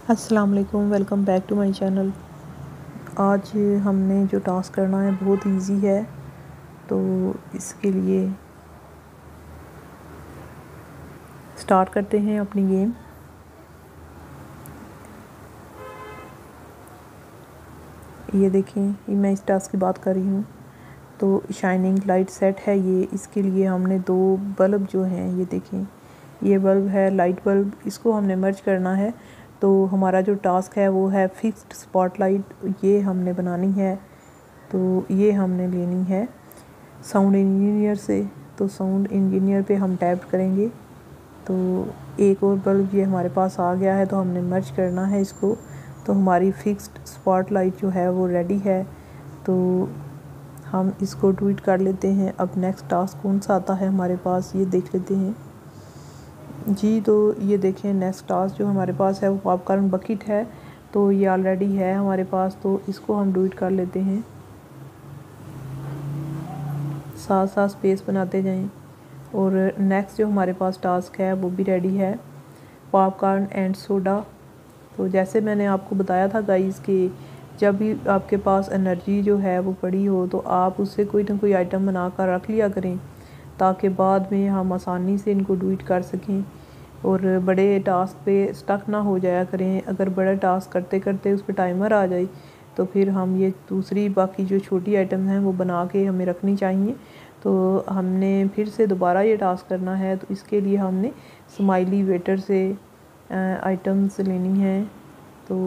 अस्सलाम वालेकुम, welcome back to my channel. आज हमने जो टास्क करना है बहुत इजी है, तो इसके लिए स्टार्ट करते हैं अपनी गेम। ये देखें, ये मैं इस टास्क की बात कर रही हूँ। तो शाइनिंग लाइट सेट है ये। इसके लिए हमने दो बल्ब जो हैं, ये देखें, ये बल्ब है लाइट बल्ब, इसको हमने मर्ज करना है। तो हमारा जो टास्क है वो है फिक्स्ड स्पॉटलाइट, ये हमने बनानी है। तो ये हमने लेनी है साउंड इंजीनियर से। तो साउंड इंजीनियर पे हम टैप करेंगे तो एक और बल्ब ये हमारे पास आ गया है, तो हमने मर्ज करना है इसको। तो हमारी फिक्स्ड स्पॉटलाइट जो है वो रेडी है। तो हम इसको ट्वीट कर लेते हैं। अब नेक्स्ट टास्क कौन सा आता है हमारे पास, ये देख लेते हैं जी। तो ये देखें, नेक्स्ट टास्क जो हमारे पास है वो पॉपकॉर्न बकेट है। तो ये ऑलरेडी है हमारे पास, तो इसको हम ट्वीट कर लेते हैं। साथ साथ स्पेस बनाते जाएं। और नेक्स्ट जो हमारे पास टास्क है वो भी रेडी है, पॉपकॉर्न एंड सोडा। तो जैसे मैंने आपको बताया था गाइस कि जब भी आपके पास एनर्जी जो है वो पड़ी हो, तो आप उससे कोई ना कोई आइटम बना कर रख लिया करें, ताकि बाद में हम आसानी से इनको डू इट कर सकें और बड़े टास्क पे स्टक ना हो जाया करें। अगर बड़ा टास्क करते करते उस पर टाइमर आ जाए, तो फिर हम ये दूसरी बाकी जो छोटी आइटम हैं वो बना के हमें रखनी चाहिए। तो हमने फिर से दोबारा ये टास्क करना है, तो इसके लिए हमने स्माइली वेटर से आइटम्स लेनी है। तो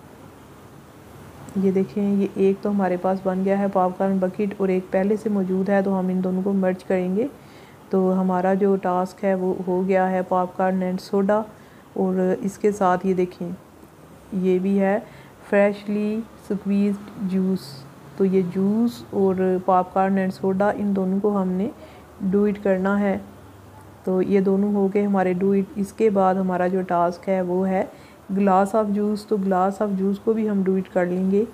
ये देखें, ये एक तो हमारे पास बन गया है पॉपकॉर्न बकेट, और एक पहले से मौजूद है, तो हम इन दोनों को मर्ज करेंगे। तो हमारा जो टास्क है वो हो गया है पॉपकॉर्न एंड सोडा। और इसके साथ ये देखें, ये भी है फ्रेशली स्क्वीज्ड जूस। तो ये जूस और पॉपकॉर्न एंड सोडा, इन दोनों को हमने डू इट करना है। तो ये दोनों हो गए हमारे डू इट। इसके बाद हमारा जो टास्क है वो है ग्लास ऑफ जूस। तो ग्लास ऑफ जूस को भी हम डू इट कर लेंगे।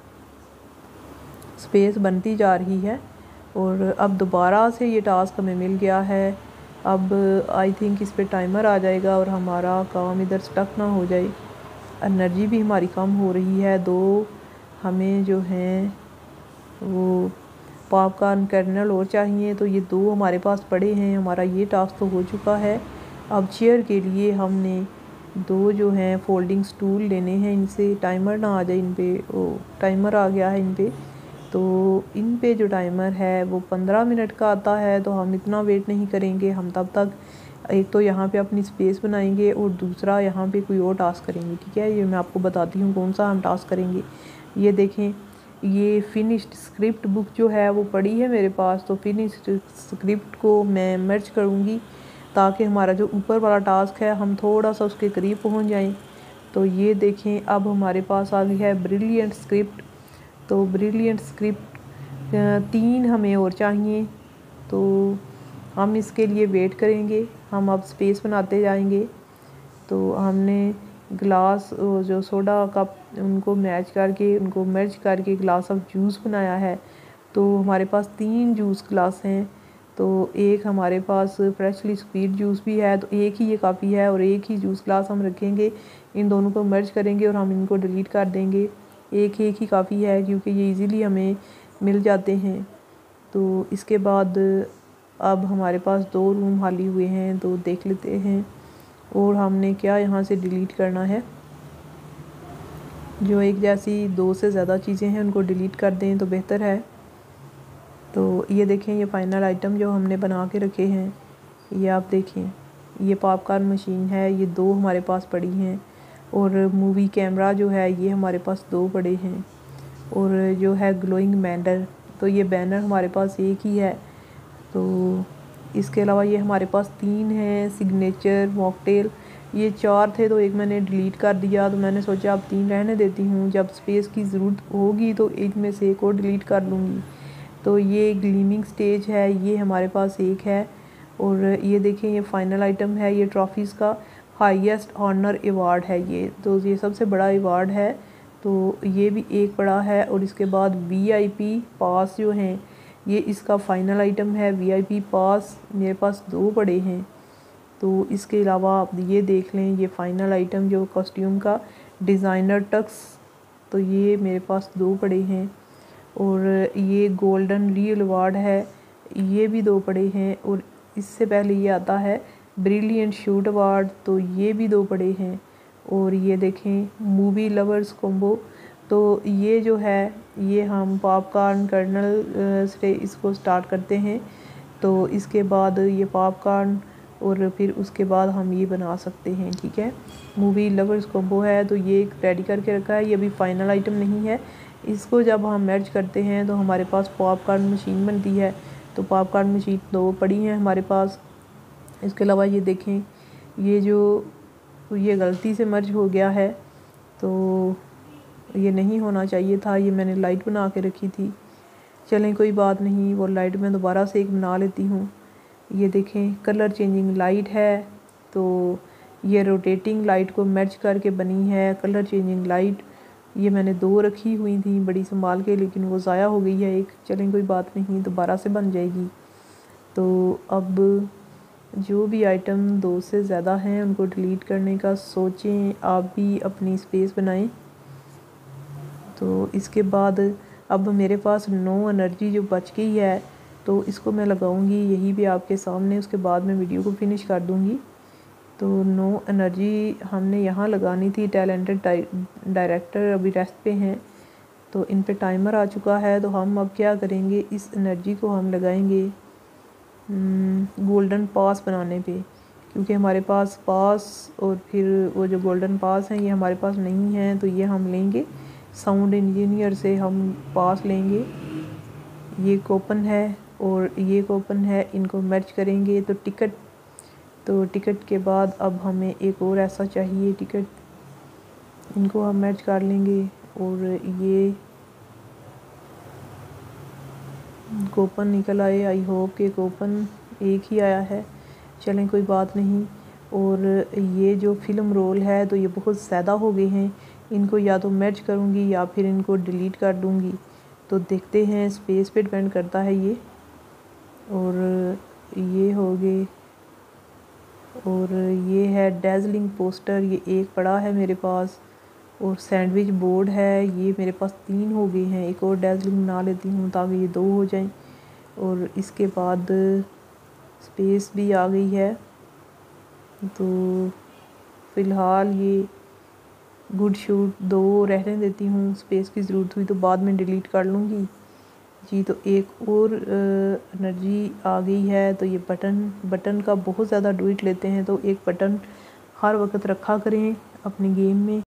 स्पेस बनती जा रही है और अब दोबारा से ये टास्क हमें मिल गया है। अब आई थिंक इस पे टाइमर आ जाएगा और हमारा काम इधर स्टक ना हो जाए। एनर्जी भी हमारी कम हो रही है। दो हमें जो हैं वो पॉपकॉर्न कर्नल और चाहिए, तो ये दो हमारे पास पड़े हैं। हमारा ये टास्क तो हो चुका है। अब चेयर के लिए हमने दो जो हैं फोल्डिंग स्टूल लेने हैं। इनसे टाइमर ना आ जाए, इन पे ओ टाइमर आ गया है इन पे। तो इन पे जो टाइमर है वो 15 मिनट का आता है, तो हम इतना वेट नहीं करेंगे। हम तब तक एक तो यहाँ पे अपनी स्पेस बनाएंगे और दूसरा यहाँ पे कोई और टास्क करेंगे। ठीक है, ये मैं आपको बताती हूँ कौन सा हम टास्क करेंगे। ये देखें, ये फिनिश्ड स्क्रिप्ट बुक जो है वो पड़ी है मेरे पास। तो फिनिश्ड स्क्रिप्ट को मैं मर्ज करूँगी, ताकि हमारा जो ऊपर वाला टास्क है हम थोड़ा सा उसके करीब पहुँच जाएं। तो ये देखें, अब हमारे पास आ गई है ब्रिलियंट स्क्रिप्ट। तो ब्रिलियंट स्क्रिप्ट 3 हमें और चाहिए, तो हम इसके लिए वेट करेंगे। हम अब स्पेस बनाते जाएंगे। तो हमने ग्लास जो सोडा कप उनको मैच करके, उनको मर्ज करके ग्लास ऑफ जूस बनाया है। तो हमारे पास 3 जूस ग्लास हैं। तो एक हमारे पास फ्रेशली स्क्वीज्ड जूस भी है, तो एक ही ये काफ़ी है, और एक ही जूस ग्लास हम रखेंगे। इन दोनों को मर्ज करेंगे और हम इनको डिलीट कर देंगे। एक ही काफ़ी है, क्योंकि ये इजीली हमें मिल जाते हैं। तो इसके बाद अब हमारे पास 2 रूम खाली हुए हैं, तो देख लेते हैं। और हमने क्या यहाँ से डिलीट करना है, जो एक जैसी 2 से ज़्यादा चीज़ें हैं उनको डिलीट कर दें तो बेहतर है। तो ये देखें, ये फाइनल आइटम जो हमने बना के रखे हैं, ये आप देखें, ये पॉपकॉर्न मशीन है, ये 2 हमारे पास पड़ी हैं। और मूवी कैमरा जो है ये हमारे पास 2 पड़े हैं। और जो है ग्लोइंग बैनर, तो ये बैनर हमारे पास एक ही है। तो इसके अलावा ये हमारे पास 3 हैं, सिग्नेचर मॉकटेल, ये 4 थे, तो एक मैंने डिलीट कर दिया। तो मैंने सोचा अब 3 रहने देती हूँ, जब स्पेस की ज़रूरत होगी तो इनमें से एक और डिलीट कर लूँगी। तो ये ग्लीमिंग स्टेज है, ये हमारे पास एक है। और ये देखें, ये फाइनल आइटम है, ये ट्रॉफीज़ का हाईएस्ट ऑनर अवार्ड है ये। तो ये सबसे बड़ा अवार्ड है, तो ये भी एक बड़ा है। और इसके बाद वीआईपी पास जो हैं, ये इसका फ़ाइनल आइटम है। वीआईपी पास मेरे पास 2 पड़े हैं। तो इसके अलावा आप ये देख लें, ये फ़ाइनल आइटम जो कॉस्ट्यूम का डिज़ाइनर टक्स, तो ये मेरे पास 2 पड़े हैं। और ये गोल्डन रियल अवार्ड है, ये भी 2 पड़े हैं। और इससे पहले ये आता है ब्रिलियंट शूट अवार्ड, तो ये भी 2 पड़े हैं। और ये देखें मूवी लवर्स कॉम्बो, तो ये जो है ये हम पॉपकॉर्न कर्नल से इसको स्टार्ट करते हैं। तो इसके बाद ये पॉपकॉर्न और फिर उसके बाद हम ये बना सकते हैं, ठीक है। मूवी लवर्स कॉम्बो है, तो ये एक रेडी करके रखा है, ये अभी फाइनल आइटम नहीं है। इसको जब हम मर्ज करते हैं तो हमारे पास पॉपकॉर्न मशीन बनती है। तो पॉपकॉर्न मशीन 2 पड़ी हैं हमारे पास। इसके अलावा ये देखें, ये जो ये गलती से मर्ज हो गया है, तो ये नहीं होना चाहिए था। ये मैंने लाइट बना के रखी थी, चलें कोई बात नहीं, वो लाइट मैं दोबारा से एक बना लेती हूँ। ये देखें कलर चेंजिंग लाइट है, तो ये रोटेटिंग लाइट को मैच करके बनी है कलर चेंजिंग लाइट। ये मैंने 2 रखी हुई थी बड़ी संभाल के, लेकिन वो ज़ाया हो गई है एक, चलें कोई बात नहीं, दोबारा से बन जाएगी। तो अब जो भी आइटम 2 से ज़्यादा हैं उनको डिलीट करने का सोचें, आप भी अपनी स्पेस बनाएं। तो इसके बाद अब मेरे पास 9 एनर्जी जो बच गई है, तो इसको मैं लगाऊंगी यही भी आपके सामने, उसके बाद मैं वीडियो को फिनिश कर दूंगी। तो 9 एनर्जी हमने यहाँ लगानी थी। टैलेंटेड डायरेक्टर अभी रेस्ट पे हैं, तो इन पे टाइमर आ चुका है। तो हम अब क्या करेंगे, इस एनर्जी को हम लगाएंगे गोल्डन पास बनाने पे, क्योंकि हमारे पास पास और फिर वो जो गोल्डन पास हैं ये हमारे पास नहीं है। तो ये हम लेंगे साउंड इंजीनियर से, हम पास लेंगे। ये कूपन है और ये कूपन है, इनको मैच करेंगे तो टिकट। तो टिकट के बाद अब हमें एक और ऐसा चाहिए टिकट, इनको हम मैच कर लेंगे। और ये कूपन निकल आए, आई होप कि कूपन एक ही आया है, चलें कोई बात नहीं। और ये जो फ़िल्म रोल है तो ये बहुत ज़्यादा हो गए हैं, इनको या तो मैच करूँगी या फिर इनको डिलीट कर दूँगी। तो देखते हैं, स्पेस पे डिपेंड करता है ये। और ये हो गए, और ये है डेज़लिंग पोस्टर, ये एक पड़ा है मेरे पास। और सैंडविच बोर्ड है, ये मेरे पास 3 हो गए हैं। एक और डेज़लिंग बना लेती हूँ ताकि ये 2 हो जाएं। और इसके बाद स्पेस भी आ गई है। तो फ़िलहाल ये गुड शूट 2 रहने देती हूँ, स्पेस की ज़रूरत हुई तो बाद में डिलीट कर लूँगी जी। तो एक और एनर्जी आ गई है, तो ये बटन का बहुत ज़्यादा डूइट लेते हैं, तो एक बटन हर वक्त रखा करें अपने गेम में।